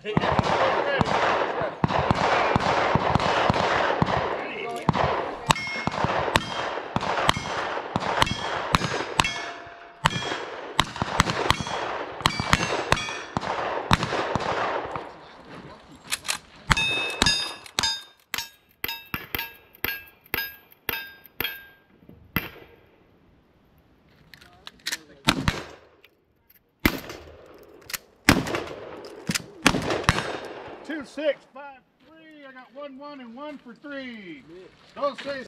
Two, 6, 5, 3. I got 1, 1, and 1 for 3. Those say